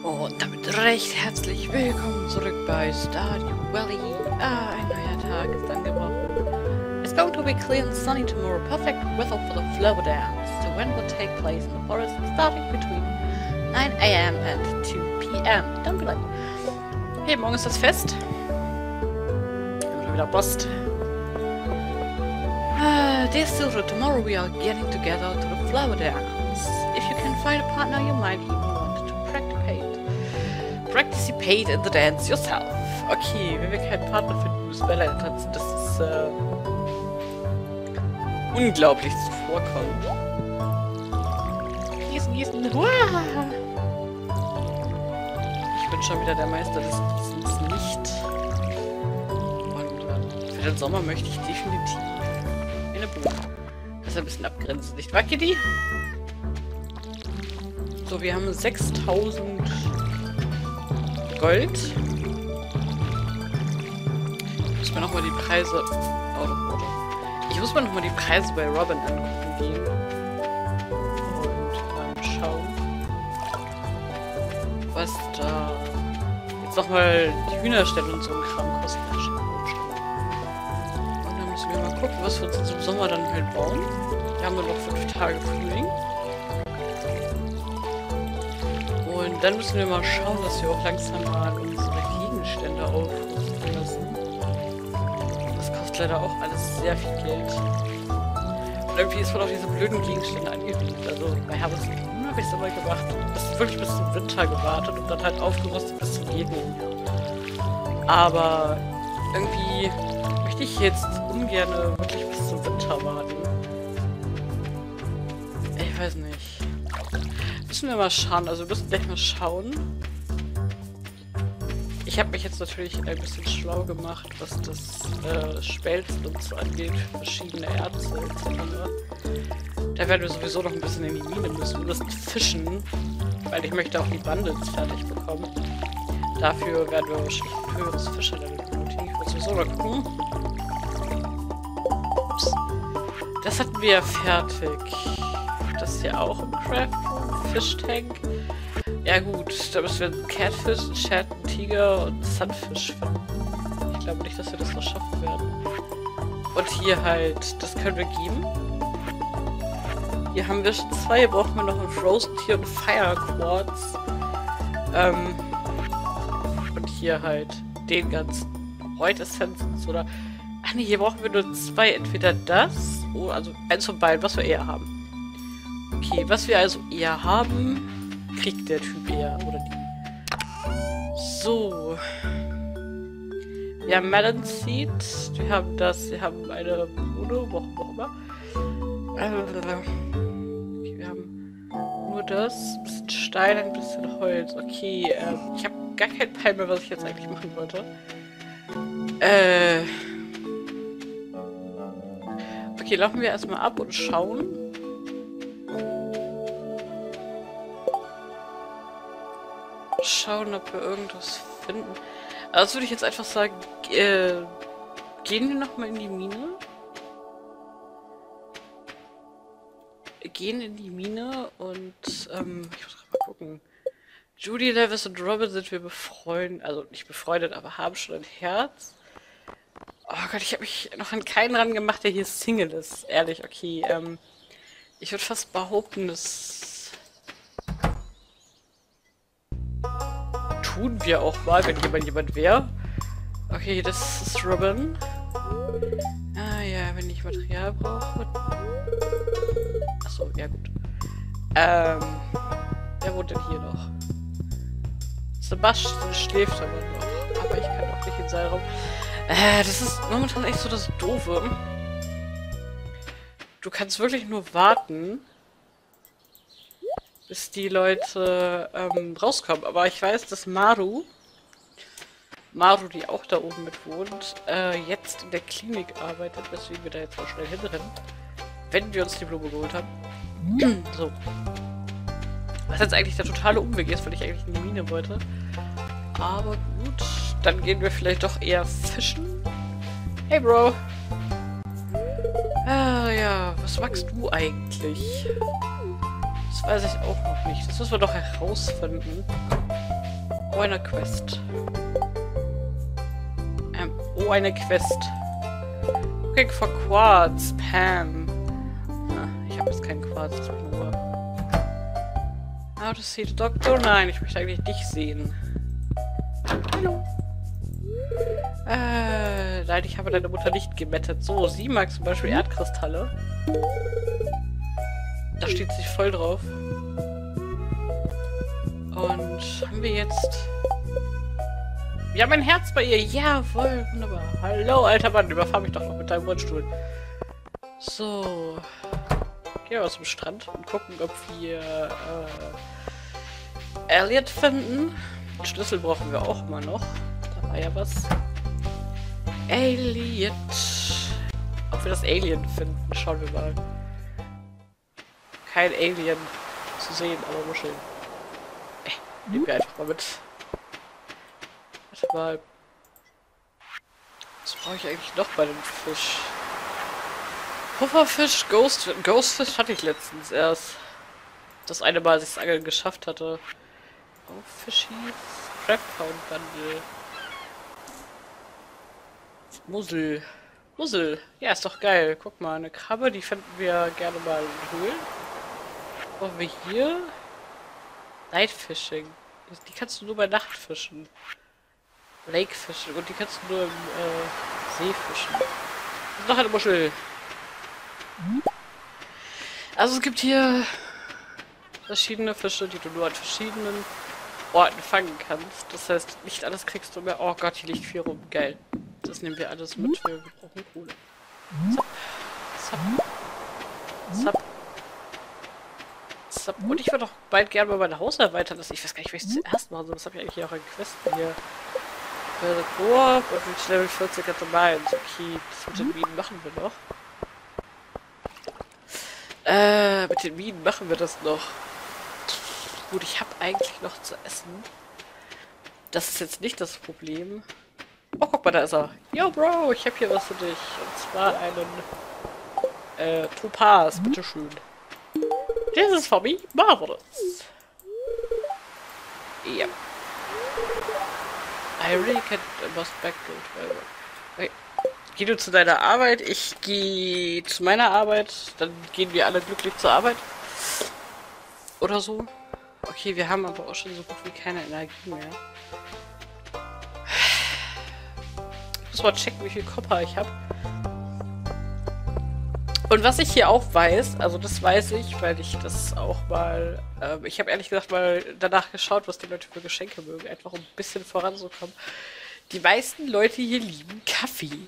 Und damit recht herzlich willkommen zurück bei Stardew Valley. Ein neuer Tag ist angebrochen. It's going to be clear and sunny tomorrow. Perfect weather for the flower dance. The event will take place in the forest starting between 9 a.m. and 2 p.m. Don't be late. Hey, morgen ist das Fest. Oder wieder Post. Dear Silver, tomorrow we are getting together to the flower dance. If you can find a partner, you might even want to participate in the dance yourself. Okay, wenn wir keinen Partner finden, müssen wir leider tanzen. Das ist unglaublich zuvorkommend. Gießen, gießen. Ich bin schon wieder der Meister des Gießens nicht. Und für den Sommer möchte ich definitiv eine Blume. Das ist ein bisschen abgrenzen, nicht wahr, Kitty? So, wir haben 6000 Gold. Ich muss mir nochmal die Preise... Ich muss mir nochmal die Preise bei Robin angucken gehen. Und schauen, was da jetzt nochmal die Hühnerstelle und so ein Kram kostet. Und dann müssen wir mal gucken, was wir uns jetzt im Sommer dann halt bauen. Wir haben nur noch 5 Tage Frühling. Und dann müssen wir mal schauen, dass wir auch langsam mal unsere Gegenstände aufrüsten lassen. Das kostet leider auch alles sehr viel Geld. Und irgendwie ist man auf diese blöden Gegenstände angewiesen. Also bei Harvest Moon habe ich es immer gemacht. Das ist wirklich bis zum Winter gewartet und dann halt aufgerüstet bis zum jeden Jahr. Aber irgendwie möchte ich jetzt ungern wirklich bis zum Winter warten. Ich weiß nicht. Müssen wir mal schauen, also wir müssen gleich mal schauen. Ich habe mich jetzt natürlich ein bisschen schlau gemacht, was das Spelzen und so angeht, verschiedene Erze etc. Da werden wir sowieso noch ein bisschen in die Mine müssen, wir müssen fischen, weil ich möchte auch die Bundles fertig bekommen. Dafür werden wir wahrscheinlich ein höheres Fischerlevel benötigen. Ich muss sowieso mal gucken. Ups. Das hatten wir ja fertig. Das hier auch im Craft. Fischtank. Ja gut, da müssen wir einen Catfish, einen Shad, einen Tiger und einen Sunfish finden. Ich glaube nicht, dass wir das noch schaffen werden. Und hier halt, das können wir geben. Hier haben wir schon 2, brauchen wir noch ein Frozen Tier und Fire Quartz. Und hier halt den ganzen White Essences oder... Ach nee, hier brauchen wir nur 2. Entweder das, oder also eins von beiden, was wir eher haben. Okay, was wir also eher haben, kriegt der Typ eher, oder die. So. Wir haben Melon Seed, wir haben das, wir haben eine Bruno, warum auch immer. Okay, wir haben nur das, ein bisschen Stein, ein bisschen Holz. Okay, ich habe gar keinen Peil mehr, was ich jetzt eigentlich machen wollte. Okay, laufen wir erstmal ab und schauen. Schauen, ob wir irgendwas finden. Also würde ich jetzt einfach sagen, gehen wir nochmal in die Mine. Gehen in die Mine und ich muss mal gucken. Judy, Levis und Robin sind wir befreundet, also nicht befreundet, aber haben schon ein Herz. Oh Gott, ich habe mich noch an keinen ran gemacht, der hier Single ist. Ehrlich, okay. Ich würde fast behaupten, dass tun wir auch mal, wenn jemand wäre. Okay, das ist Robin. Ah ja, wenn ich Material brauche. Achso, ja gut. Wer wohnt denn hier noch? Sebastian schläft aber noch. Aber ich kann auch nicht in seinen Raum. Das ist momentan echt so das Doofe. Du kannst wirklich nur warten, bis die Leute rauskommen. Aber ich weiß, dass Maru, die auch da oben mit wohnt, jetzt in der Klinik arbeitet, weswegen wir da jetzt mal schnell hinrennen, wenn wir uns die Blume geholt haben. So. Was jetzt eigentlich der totale Umweg ist, weil ich eigentlich in die Mine wollte. Aber gut, dann gehen wir vielleicht doch eher fischen. Hey Bro! Ah ja, was magst du eigentlich? Das weiß ich auch noch nicht. Das müssen wir doch herausfinden. Oh, eine Quest. Oh, eine Quest. Looking for Quartz. Pam. Ah, ich habe jetzt keinen Quartz. Nur. How to see the doctor? Nein, ich möchte eigentlich dich sehen. Hallo. Nein, ich habe deine Mutter nicht gemettet. So, sie mag zum Beispiel Erdkristalle. Da steht sie voll drauf. Und haben wir jetzt... Wir haben ein Herz bei ihr. Jawohl, wunderbar. Hallo, alter Mann. Überfahr mich doch noch mit deinem Rollstuhl. So. Gehen wir zum Strand und gucken, ob wir Elliot finden. Den Schlüssel brauchen wir auch mal noch. Da war ja was. Elliot. Ob wir das Alien finden, schauen wir mal. Kein Alien zu sehen, aber Muscheln. Nehmen wir einfach mal mit. Warte mal. Was brauche ich eigentlich noch bei dem Fisch? Pufferfisch, Ghostfish hatte ich letztens erst. Das eine Mal, als ich das Angeln geschafft hatte. Oh, Fischies. Crab Pound Bundle. Mussel. Ja, ist doch geil. Guck mal, eine Krabbe, die finden wir gerne mal in Höhlen. Was haben wir hier? Night Fishing. Die kannst du nur bei Nacht fischen. Lake Fishing. Und die kannst du nur im See fischen. Und noch eine Muschel. Also es gibt hier verschiedene Fische, die du nur an verschiedenen Orten fangen kannst. Das heißt, nicht alles kriegst du mehr. Oh Gott, hier liegt viel rum. Geil. Das nehmen wir alles mit. Wir brauchen Kohle. Zap. Und ich würde auch bald gerne mal mein Haus erweitern. Ich weiß gar nicht, was ich zuerst machen soll. Das habe ich eigentlich hier auch an Questen hier. Koop und mit Level 40 at the Mines. Okay, das mit den Minen machen wir noch. Mit den Minen machen wir das noch. Gut, ich habe eigentlich noch zu essen. Das ist jetzt nicht das Problem. Oh, guck mal, da ist er. Yo, Bro, ich habe hier was für dich. Und zwar einen Topaz, bitteschön. This is for me, marvelous. Ja. I really can't must back to okay. Geh du zu deiner Arbeit, ich gehe zu meiner Arbeit, dann gehen wir alle glücklich zur Arbeit. Oder so. Okay, wir haben aber auch schon so gut wie keine Energie mehr. Ich muss mal checken, wie viel Copper ich habe. Und was ich hier auch weiß, also das weiß ich, weil ich das auch mal, ich habe ehrlich gesagt mal danach geschaut, was die Leute für Geschenke mögen, einfach um ein bisschen voranzukommen. Die meisten Leute hier lieben Kaffee.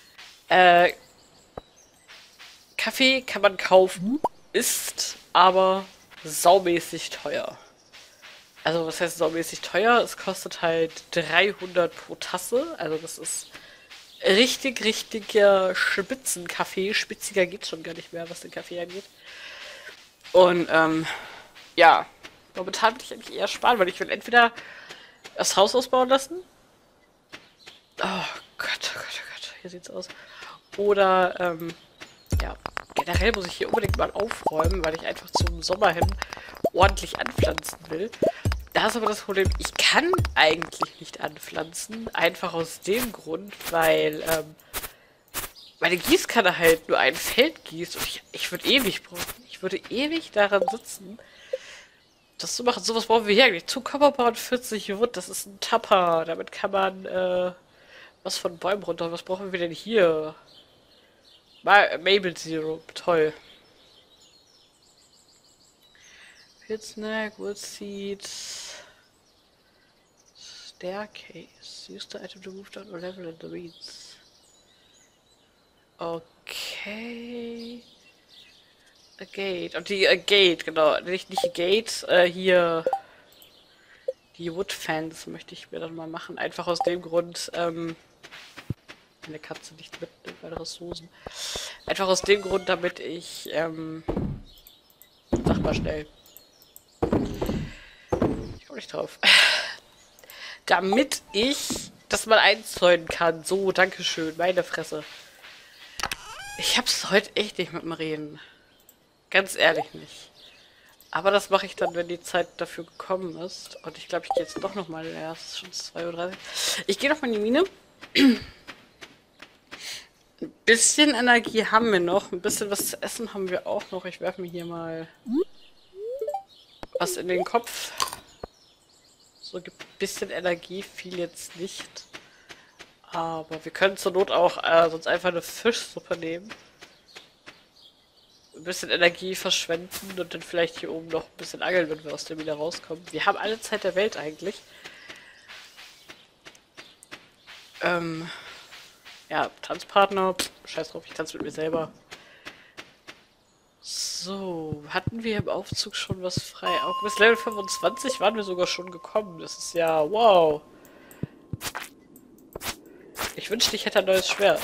Kaffee kann man kaufen, ist aber saumäßig teuer. Also was heißt saumäßig teuer? Es kostet halt 300 pro Tasse, also das ist... richtiger Spitzenkaffee. Spitziger geht schon gar nicht mehr, was den Kaffee angeht. Und, ja. Momentan will ich eigentlich eher sparen, weil ich will entweder das Haus ausbauen lassen. Oh Gott, oh Gott, oh Gott. Hier sieht's aus. Oder, ja. Generell muss ich hier unbedingt mal aufräumen, weil ich einfach zum Sommer hin ordentlich anpflanzen will. Da ist aber das Problem, ich kann eigentlich nicht anpflanzen, einfach aus dem Grund, weil meine Gießkanne halt nur ein Feld gießt und ich würde ewig brauchen. Ich würde ewig daran sitzen, das zu machen. Sowas brauchen wir hier eigentlich. 2 Copper und 40 Wood, das ist ein Tapper. Damit kann man was von Bäumen runter. Was brauchen wir denn hier? Maple Syrup, toll. Pit Snack, Wood Seeds. Staircase. Use the item to move down a level in the weeds. Okay. A Gate. Und die Gate, genau. Nicht a Gate, hier. Die Wood Fans möchte ich mir dann mal machen. Einfach aus dem Grund, meine Katze nicht mitnimmt bei Ressourcen. Einfach aus dem Grund, damit ich, sag mal schnell. Ich komme nicht drauf. Damit ich das mal einzäunen kann. So, dankeschön. Meine Fresse. Ich hab's heute echt nicht mit dem Reden. Ganz ehrlich nicht. Aber das mache ich dann, wenn die Zeit dafür gekommen ist. Und ich glaube, ich gehe jetzt doch nochmal. Ja, es ist schon 2:30 Uhr. Ich gehe nochmal in die Mine. Ein bisschen Energie haben wir noch. Ein bisschen was zu essen haben wir auch noch. Ich werfe mir hier mal was in den Kopf. So, gibt ein bisschen Energie. Viel jetzt nicht. Aber wir können zur Not auch sonst einfach eine Fischsuppe nehmen. Ein bisschen Energie verschwenden und dann vielleicht hier oben noch ein bisschen angeln, wenn wir aus der Mine rauskommen. Wir haben alle Zeit der Welt eigentlich. Ja, Tanzpartner. Scheiß drauf, ich tanze mit mir selber. So, hatten wir im Aufzug schon was frei? Auch bis Level 25 waren wir sogar schon gekommen. Das ist ja wow. Ich wünschte, ich hätte ein neues Schwert.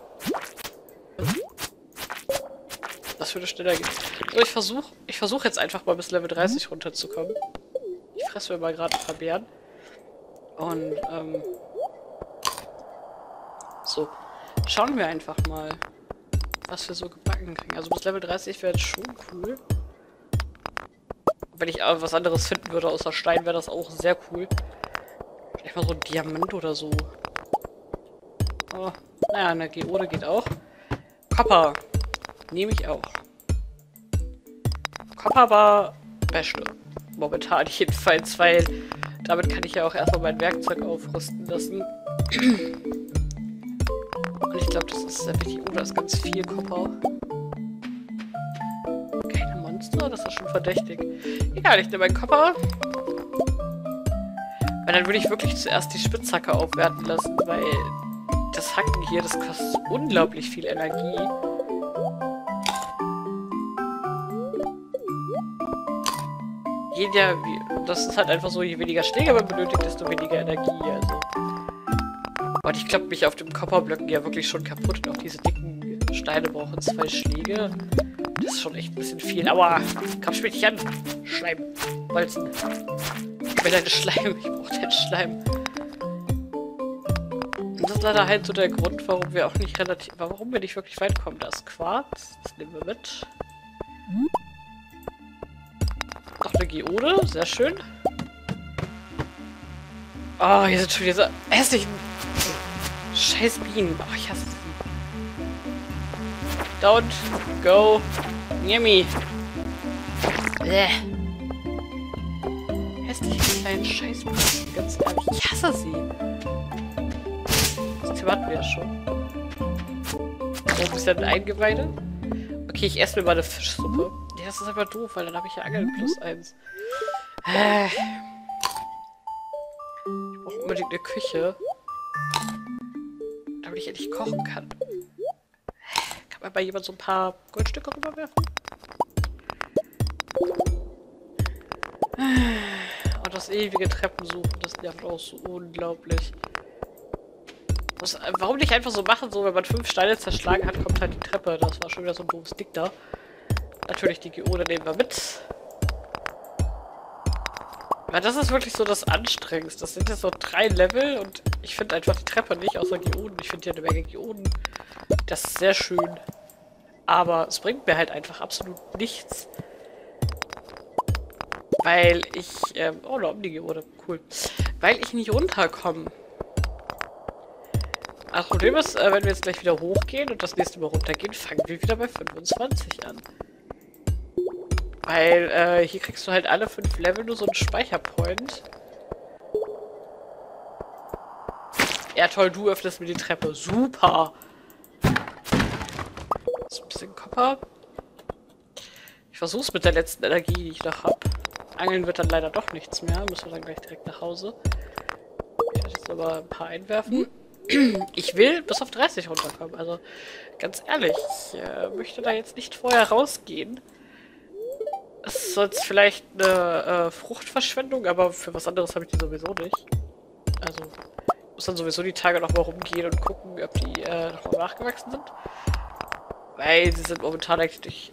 Das würde schneller gehen. So, ich versuche jetzt einfach mal bis Level 30 runterzukommen. Ich fresse mir mal gerade ein paar Beeren. Und, so. Schauen wir einfach mal, was wir so gebacken kriegen. Also bis Level 30 wäre schon cool. Wenn ich aber was anderes finden würde außer Stein, wäre das auch sehr cool. Vielleicht mal so ein Diamant oder so. Oh, naja, eine Geode geht auch. Copper. Nehme ich auch. Copper war beste. Momentan jedenfalls, weil damit kann ich ja auch erstmal mein Werkzeug aufrüsten lassen. Und ich glaube, das ist sehr wichtig. Oh, da ist ganz viel Copper. Keine Monster? Das ist schon verdächtig. Egal, ich nehme meinen Copper. Weil dann würde ich wirklich zuerst die Spitzhacke aufwerten lassen, weil das Hacken hier, das kostet unglaublich viel Energie. Das ist halt einfach so, je weniger Schläge man benötigt, desto weniger Energie. Also. Und ich klappe mich auf dem Copperblöcken ja wirklich schon kaputt. Und auch diese dicken Steine brauchen 2 Schläge. Das ist schon echt ein bisschen viel. Aua! Komm, spiel dich an! Schleim! Bolzen! Ich will deine Schleim. Ich brauche deinen Schleim. Und das ist leider halt so der Grund, warum wir auch nicht warum wir nicht wirklich weit kommen. Da ist Quarz. Das nehmen wir mit. Noch eine Geode. Sehr schön. Oh, hier sind schon diese hässlichen scheiß Bienen. Oh, ich hasse sie. Don't go near me. Hässliche kleinen Scheißbienen. Ganz ehrlich, ich hasse sie. Das Thema hatten wir ja schon. So, ein bisschen Eingeweide. Okay, ich esse mir mal eine Fischsuppe. Ja, das ist aber doof, weil dann habe ich ja Angeln +1. Ich brauche unbedingt eine Küche. Damit ich endlich kochen kann. Kann man bei jemand so ein paar Goldstücke rüberwerfen? Und das ewige Treppensuchen, das nervt auch so unglaublich. Warum nicht einfach so machen, so wenn man 5 Steine zerschlagen hat, kommt halt die Treppe. Das war schon wieder so ein doofes Ding da. Natürlich die Geode nehmen wir mit. Weil das ist wirklich so das Anstrengendste. Das sind jetzt so 3 Level und ich finde einfach die Treppe nicht, außer Geoden. Ich finde hier eine Menge Geoden. Das ist sehr schön. Aber es bringt mir halt einfach absolut nichts. Weil ich, oh, da die Geode. Cool. Weil ich nicht runterkomme. Das Problem ist, wenn wir jetzt gleich wieder hochgehen und das nächste Mal runtergehen, fangen wir wieder bei 25 an. Weil, hier kriegst du halt alle 5 Level nur so einen Speicherpoint. Ja toll, du öffnest mir die Treppe. Super! So ein bisschen Copper. Ich versuch's mit der letzten Energie, die ich noch hab. Angeln wird dann leider doch nichts mehr. Müssen wir dann gleich direkt nach Hause. Ich werde jetzt aber ein paar einwerfen. Ich will bis auf 30 runterkommen. Also, ganz ehrlich, ich möchte da jetzt nicht vorher rausgehen. Es ist jetzt vielleicht eine Fruchtverschwendung, aber für was anderes habe ich die sowieso nicht. Also, ich muss dann sowieso die Tage nochmal rumgehen und gucken, ob die nochmal nachgewachsen sind. Weil sie sind momentan eigentlich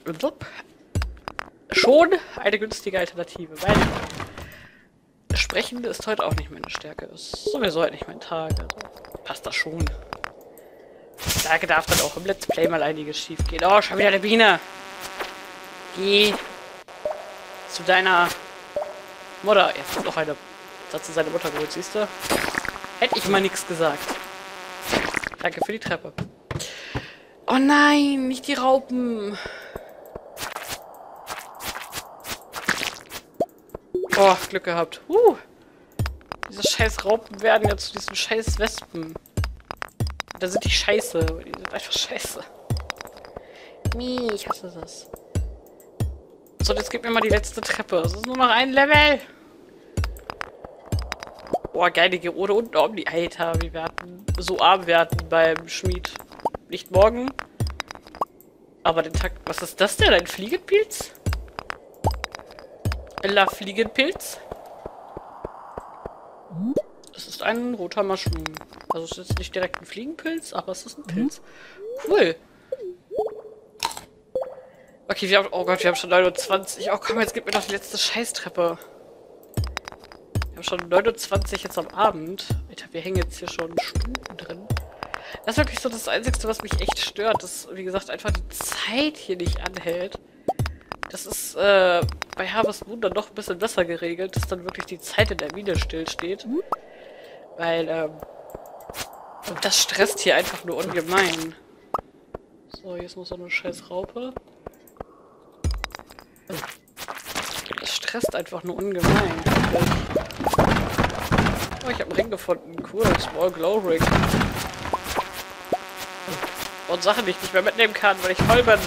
schon eine günstige Alternative. Weil Sprechen ist heute auch nicht meine Stärke. Ist sowieso halt nicht mein Tag. Also passt das schon. Da darf dann auch im Let's Play mal einiges schief gehen. Oh, schon wieder eine Biene. Die Zu deiner Mutter. Jetzt noch eine. Das hat sie seine Mutter geholt, siehst du? Hätte ich mal nichts gesagt. Danke für die Treppe. Oh nein, nicht die Raupen. Oh, Glück gehabt. Diese scheiß Raupen werden ja zu diesen scheiß Wespen. Da sind die scheiße. Die sind einfach scheiße. Ich hasse das. So, jetzt gib mir mal die letzte Treppe. Es ist nur noch ein Level. Boah, geile Geode unten um die. Alter, wir werden so arm werden beim Schmied. Nicht morgen. Aber den Tag. Was ist das denn? Ein Fliegenpilz? Ella Fliegenpilz? Das ist ein roter Mushroom. Also es ist nicht direkt ein Fliegenpilz, aber es ist ein Pilz. Cool. Okay, wir haben... Oh Gott, wir haben schon 29. Oh komm, jetzt gib mir doch die letzte Scheißtreppe. Wir haben schon 29 jetzt am Abend. Alter, wir hängen jetzt hier schon Stunden drin. Das ist wirklich so das Einzige, was mich echt stört. Dass, wie gesagt, einfach die Zeit hier nicht anhält. Das ist bei Harvest Moon dann noch ein bisschen besser geregelt, dass dann wirklich die Zeit in der Mine stillsteht. Weil, das stresst hier einfach nur ungemein. So, hier ist noch so eine scheiß Raupe. Das stresst einfach nur ungemein. Oh, ich habe einen Ring gefunden. Cool, Small Glow Ring. Und Sachen, die ich nicht mehr mitnehmen kann, weil ich voll bin.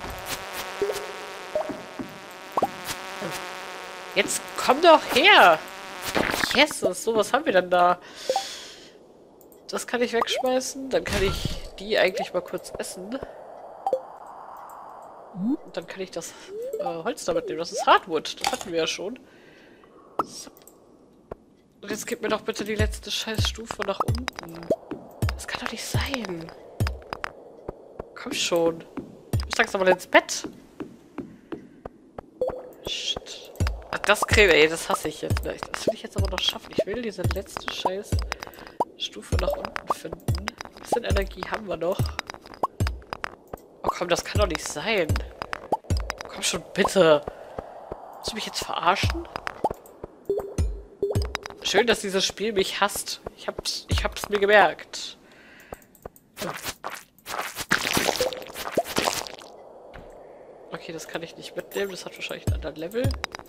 Jetzt komm doch her! Jesus, so, was haben wir denn da? Das kann ich wegschmeißen. Dann kann ich die eigentlich mal kurz essen. Und dann kann ich das Holz damit nehmen. Das ist Hardwood. Das hatten wir ja schon. So. Und jetzt gib mir doch bitte die letzte Scheißstufe nach unten. Das kann doch nicht sein. Komm schon. Ich muss langsam mal ins Bett. Shit. Ach, das Creme, ey, das hasse ich jetzt. Ne? Das will ich jetzt aber noch schaffen. Ich will diese letzte Scheißstufe nach unten finden. Ein bisschen Energie haben wir noch. Oh komm, das kann doch nicht sein. Komm schon, bitte. Willst du mich jetzt verarschen? Schön, dass dieses Spiel mich hasst. Ich hab's mir gemerkt. Okay, das kann ich nicht mitnehmen. Das hat wahrscheinlich einen anderen Level.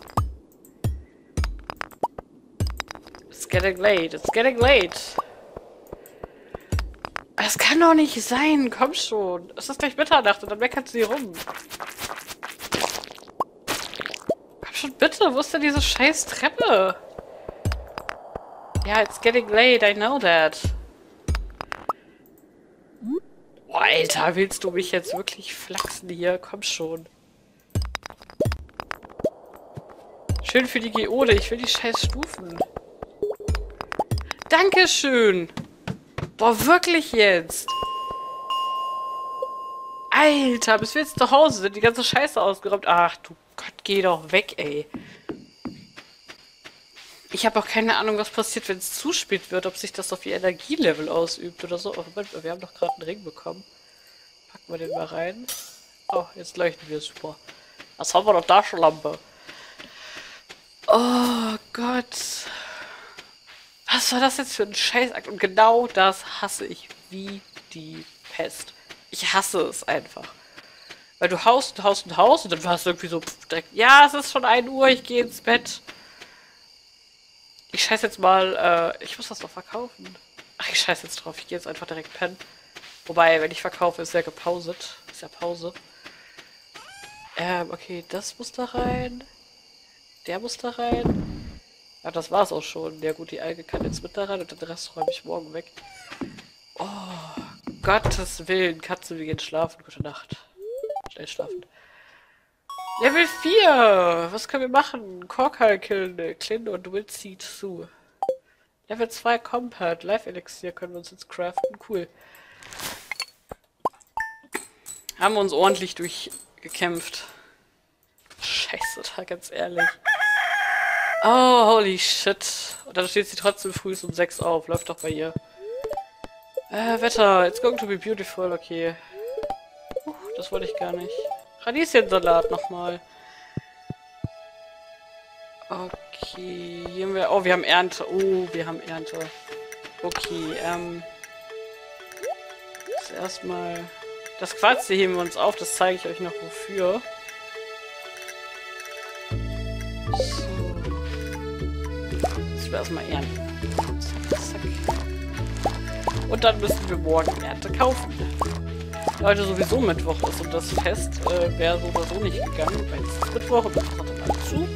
It's getting late. It's getting late. Das kann doch nicht sein. Komm schon. Es ist gleich Mitternacht und dann meckert sie rum. Komm schon, bitte. Wo ist denn diese scheiß Treppe? Ja, it's getting late. I know that. Oh, Alter, willst du mich jetzt wirklich flachsen hier? Komm schon. Schön für die Geode. Ich will die scheiß Stufen. Dankeschön. Boah, wirklich jetzt? Alter, bis wir jetzt zu Hause sind, die ganze Scheiße ausgeräumt. Ach du Gott, geh doch weg, ey. Ich habe auch keine Ahnung, was passiert, wenn es zu spät wird, ob sich das auf ihr Energielevel ausübt oder so. Oh, Moment, wir haben doch gerade einen Ring bekommen. Packen wir den mal rein. Oh, jetzt leuchten wir super. Was haben wir noch? Taschenlampe. Oh Gott. Was war das jetzt für ein Scheißakt? Und genau das hasse ich wie die Pest. Ich hasse es einfach. Weil du haust und haust und haust und dann warst du irgendwie so direkt, ja, es ist schon 1 Uhr, ich gehe ins Bett. Ich scheiß jetzt mal, ich muss das noch verkaufen. Ach, ich scheiß jetzt drauf, ich gehe jetzt einfach direkt pennen. Wobei, wenn ich verkaufe, ist ja gepauset. Ist ja Pause. Okay, das muss da rein. Der muss da rein. Ja, das war's auch schon. Ja gut, die Alge kann jetzt mit da rein und den Rest räume ich morgen weg. Oh, Gottes Willen. Katze, wir gehen schlafen. Gute Nacht. Schnell schlafen. Level 4! Was können wir machen? Korkal killen, Klin und Wildseed zu. Level 2 Compat. Life Elixier können wir uns jetzt craften. Cool. Haben wir uns ordentlich durchgekämpft. Scheiße, da ganz ehrlich. Oh, holy shit. Und dann steht sie trotzdem früh um 6 auf. Läuft doch bei ihr. Wetter. It's going to be beautiful. Okay. Das wollte ich gar nicht. Radieschensalat nochmal. Okay, hier haben wir... Oh, wir haben Ernte. Oh, wir haben Ernte. Okay, zuerst mal... Das Quarz hier heben wir uns auf, das zeige ich euch noch wofür. So. Das wir erstmal ernten. Zack, zack. Und dann müssen wir morgen Ernte kaufen. Da heute sowieso Mittwoch ist und das Fest wäre so oder so nicht gegangen, weil es ist Mittwoch und das hat dann alles zu.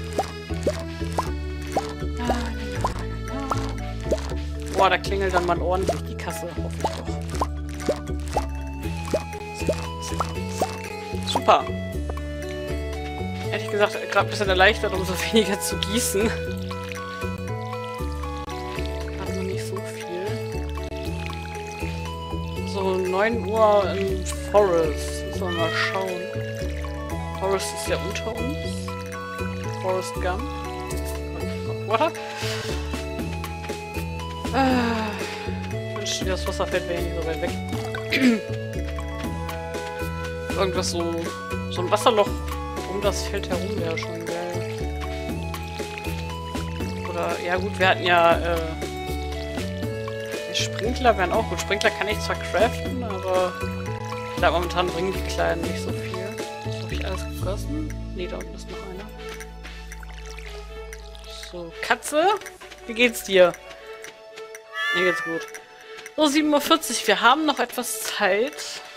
Boah, da klingelt dann mal ordentlich die Kasse, hoffe ich doch. Super. Ehrlich gesagt, gerade ein bisschen erleichtert, umso weniger zu gießen. Gerade noch nicht so viel. So, 9 Uhr im Forest. Müssen wir mal schauen. Forest ist ja unter uns. Forest Gump. Water. Ich wünschte, das Wasserfeld wäre nicht so weit weg. Irgendwas so ein Wasserloch um das Feld herum wäre schon geil. Oder, ja gut, wir hatten ja, Sprinkler wären auch gut. Sprinkler kann ich zwar craften, aber ich glaube, momentan bringen die Kleinen nicht so viel. Das habe ich alles gefressen. Ne, da unten ist noch einer. So, Katze, wie geht's dir? Mir geht's gut. So, 7:40 Uhr. Wir haben noch etwas Zeit.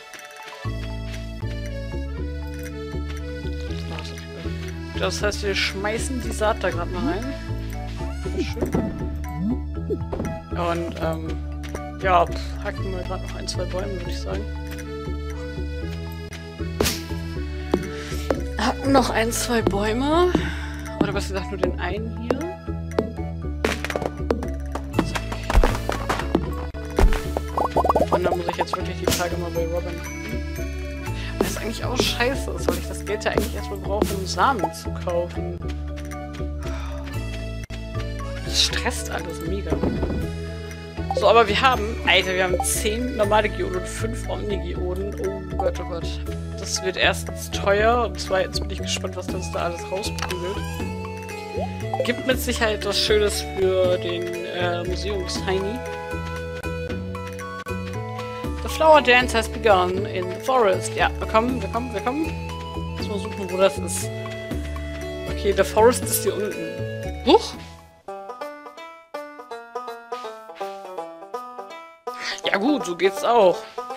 Das heißt, wir schmeißen die Saat da gerade mal rein. Schön. Und, ja, hacken wir gerade noch 1, 2 Bäume, würde ich sagen. Hacken noch 1, 2 Bäume. Oder was gesagt, nur den einen hier. Und dann muss ich jetzt wirklich die Tage mal bei Robin gucken. Das ist eigentlich auch scheiße, soll ich das Geld ja eigentlich erstmal brauchen, um Samen zu kaufen. Das stresst alles mega. So, aber wir haben, Alter, wir haben 10 normale Geoden und 5 Omni-Geoden. Oh Gott, oh Gott. Das wird erstens teuer und zweitens bin ich gespannt, was das da alles rausprügelt. Gibt mit Sicherheit was Schönes für den Museums-Heini. The flower dance has begun in the forest. Ja, wir kommen. Lass mal suchen, wo das ist. Okay, the forest ist hier unten. Huch! Ja gut, so geht's auch.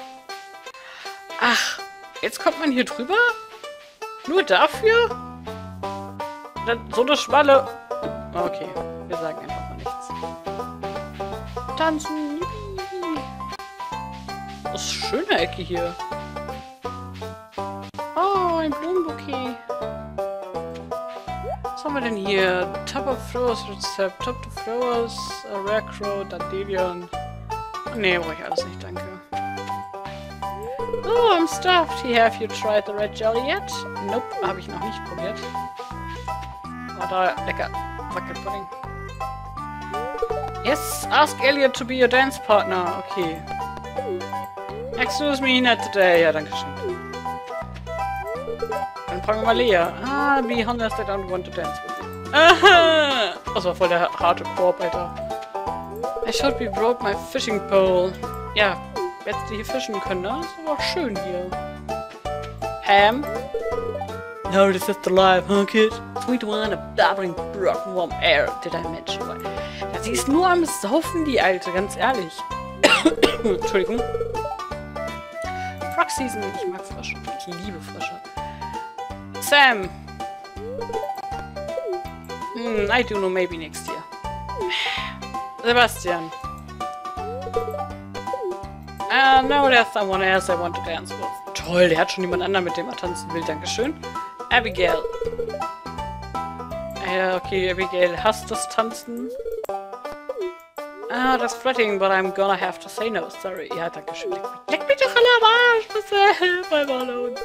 Ach, jetzt kommt man hier drüber? Nur dafür? Dann so eine schmale... Okay, wir sagen einfach mal nichts. Tanzen! Das ist eine schöne Ecke hier. Oh, ein Blumenbouquet. Was haben wir denn hier? Top of Flowers Rezept. Top of Flowers, Rare Crow, Dandelion. Nee, brauche ich alles nicht, danke. Oh, I'm stuffed. Have you tried the red jelly yet? Nope, habe ich noch nicht probiert. War da lecker. Wackelpudding. Yes, ask Elliot to be your dance partner. Okay. Excuse me, not today. Ja, danke schön. Dann fragen wir mal Lea. Ah, be honest, I don't want to dance with you. Aha! Das war voll der harte Korb, Alter. I should be broke my fishing pole. Ja, hättest du hier fischen können, ne? Das ist aber auch schön hier. Ham? No, this is the life, huh, kid? Sweet wine, a blubbering brook, warm air. Did I mention why? Ja, sie ist nur am Saufen, die Alte, ganz ehrlich. Entschuldigung. Frog Season. Ich mag Frösche. Ich liebe Frösche. Sam. I do know, maybe next year. Sebastian. No, there's someone else I want to dance with. Toll, der hat schon jemand anderen, mit dem er tanzen will. Dankeschön. Abigail. Okay, Abigail hasst das Tanzen. Ah, that's flirting, but I'm gonna have to say no, sorry. Ja, dankeschön. Leck mich doch alle am Arsch, bitte. Help, I'm alone.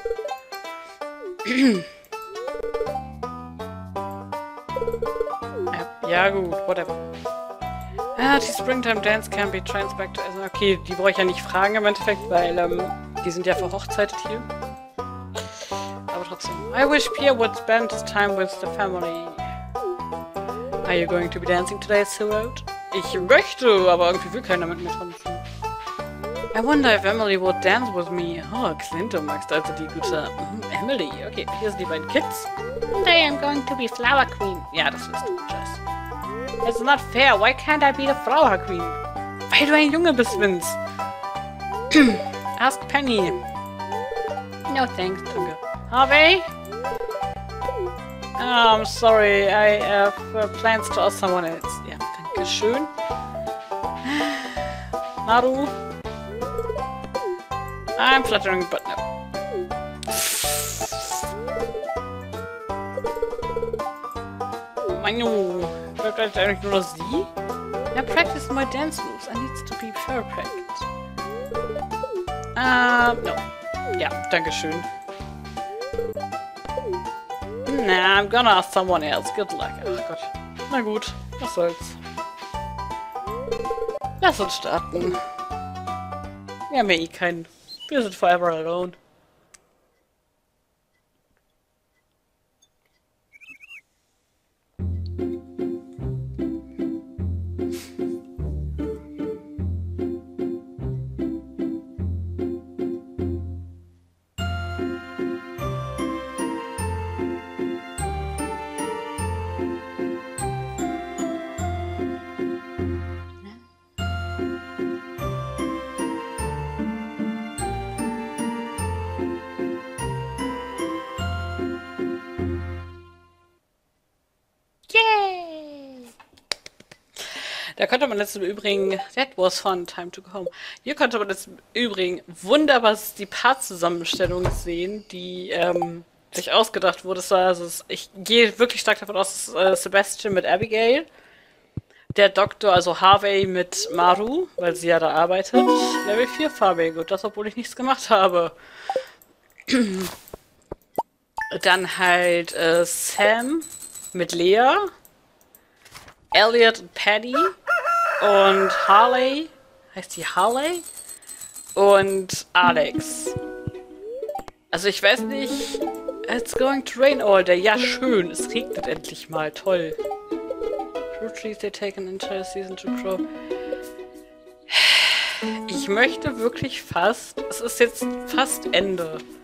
Ja, gut, whatever. Ah, die Springtime Dance can be trans back to... Okay, die brauche ich ja nicht fragen im Endeffekt, weil die sind ja verhochzeitet hier. Aber trotzdem. I wish Pierre would spend his time with the family. Are you going to be dancing today, Silroad? Ich möchte, aber irgendwie will keiner mit mir tanzen. I wonder if Emily would dance with me. Oh, Clint, du magst also die gute Emily. Okay, hier sind die beiden Kids. Today I'm going to be Flower Queen. Ja, das wirst du, Jess. It's not fair. Why can't I be the Flower Queen? Weil du ein Junge bist, Vince. Ask Penny. No thanks, danke. Harvey? Oh, I'm sorry. I have plans to ask someone else. Ja, danke schön. Naru? I'm fluttering, but no. Manu, bleibt eigentlich nur noch sie? I practice my dance moves. I need to be perfect. No. Ja, danke schön. Nah, I'm gonna ask someone else. Good luck. Ach Gott. Na gut, was soll's. Lass uns starten. Wir haben ja eh keinen. Wir sind forever alone. Da konnte man jetzt im Übrigen, that was fun, time to come. Hier konnte man jetzt im Übrigen wunderbar die Paarzusammenstellung sehen, die sich ausgedacht wurde. Das war, also, ich gehe wirklich stark davon aus, dass Sebastian mit Abigail, der Doktor, also Harvey mit Maru, weil sie ja da arbeitet, Level 4 Farbe, gut, das obwohl ich nichts gemacht habe. Dann halt Sam mit Lea, Elliot und Paddy und Harley, heißt die Harley? Und Alex. Also ich weiß nicht, it's going to rain all day. Ja, schön, es regnet endlich mal, toll. Fruit trees, they take an entire season to grow. Ich möchte wirklich fast, es ist jetzt fast Ende.